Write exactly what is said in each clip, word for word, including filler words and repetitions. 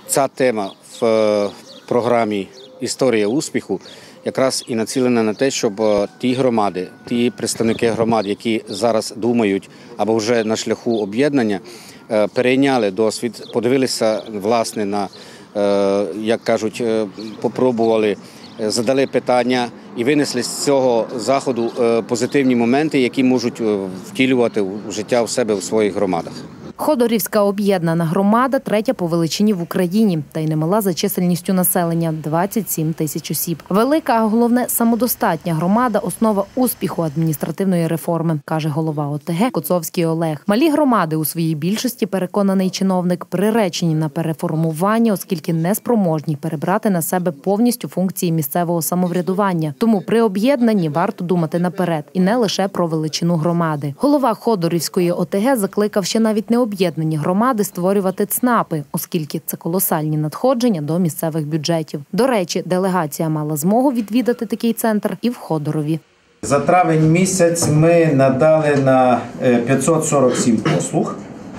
ця тема в програмі «Історія успіху» якраз і націлена на те, щоб ті громади, ті представники громад, які зараз думають або вже на шляху об'єднання, перейняли досвід, подивилися, власне, на, як кажуть, попробували, задали питання і винесли з цього заходу позитивні моменти, які можуть втілювати в життя в себе в своїх громадах. Ходорівська об'єднана громада – третя по величині в Україні. Та й немала за чисельністю населення – двадцять сім тисяч осіб. Велика, а головне – самодостатня громада – основа успіху адміністративної реформи, каже голова ОТГ Коцовський Олег. Малі громади у своїй більшості, переконаний чиновник, приречені на переформування, оскільки не спроможні перебрати на себе повністю функції місцевого самоврядування. Тому при об'єднанні варто думати наперед і не лише про величину громади. Голова Ходорівської ОТГ закликав ще навіть не об'єднані громади створювати ЦНАПи, оскільки це колосальні надходження до місцевих бюджетів. До речі, делегація мала змогу відвідати такий центр і в Ходорові. За травень місяць ми надали на п'ятсот сорок сім послуг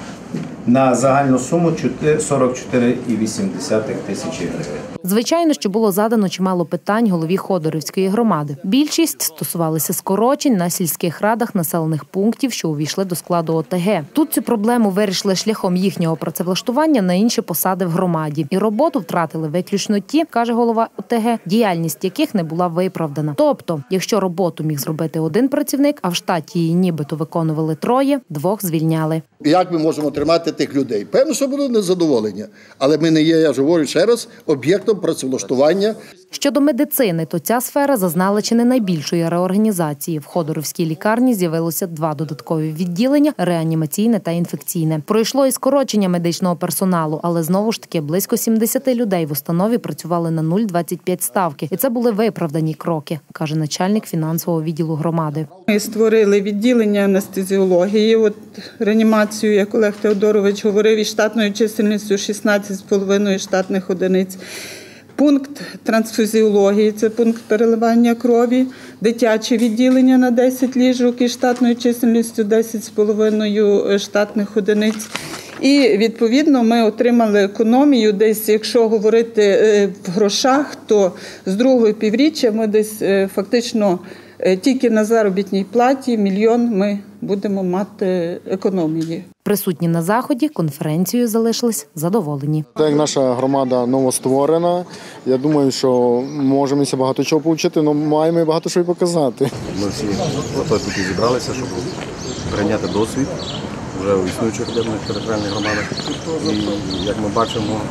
на загальну суму сорок чотири цілих вісім десятих тисячі гривень. Звичайно, що було задано чимало питань голові Ходорівської громади. Більшість стосувалися скорочень на сільських радах населених пунктів, що увійшли до складу ОТГ. Тут цю проблему вирішили шляхом їхнього працевлаштування на інші посади в громаді. І роботу втратили виключно ті, каже голова ОТГ, діяльність яких не була виправдана. Тобто, якщо роботу міг зробити один працівник, а в штаті її нібито виконували троє, двох звільняли. Як ми можемо тримати тих людей? Певно, що було незадоволення. Але ми не є, я ж говорю ще раз, об'єктом працевлаштування. Щодо медицини, то ця сфера зазнала чи не найбільшої реорганізації. В Ходоровській лікарні з'явилося два додаткові відділення – реанімаційне та інфекційне. Пройшло і скорочення медичного персоналу, але знову ж таки близько сімдесят людей в установі працювали на нуль цілих двадцять п'ять ставки. І це були виправдані кроки, каже начальник фінансового відділу громади. Ми створили відділення анестезіології, от реанімацію, як Олег Теодорович говорив, із штатною чисельністю шістнадцять з половиною штатних одиниць. Пункт трансфузіології – це пункт переливання крові, дитяче відділення на десять ліжок із штатною чисельністю десять з половиною штатних одиниць. І, відповідно, ми отримали економію десь, якщо говорити в грошах, то з другого півріччя ми десь фактично тільки на заробітній платі мільйон ми будемо мати економії. Присутні на заході конференцією залишились задоволені. Так як наша громада новостворена, я думаю, що можемо багато чого повчити, але маємо і багато що й показати. Ми всі за той тут зібралися, щоб прийняти досвід вже у існуючих об'єднаних територіальних громадах. І, як ми бачимо,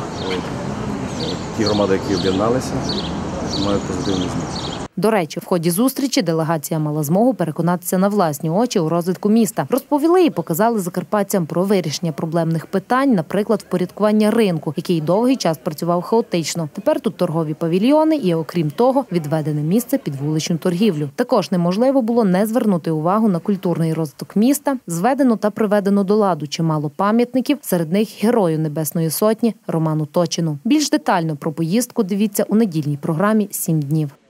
ті громади, які об'єдналися, мають позитивний зміст. До речі, в ході зустрічі делегація мала змогу переконатися на власні очі у розвитку міста. Розповіли і показали закарпатцям про вирішення проблемних питань, наприклад, впорядкування ринку, який довгий час працював хаотично. Тепер тут торгові павільйони і, окрім того, відведене місце під вуличну торгівлю. Також неможливо було не звернути увагу на культурний розвиток міста. Зведено та приведено до ладу чимало пам'ятників, серед них Герою Небесної Сотні Роману Точину. Більш детально про поїздку дивіться у недільній програмі «Сім днів».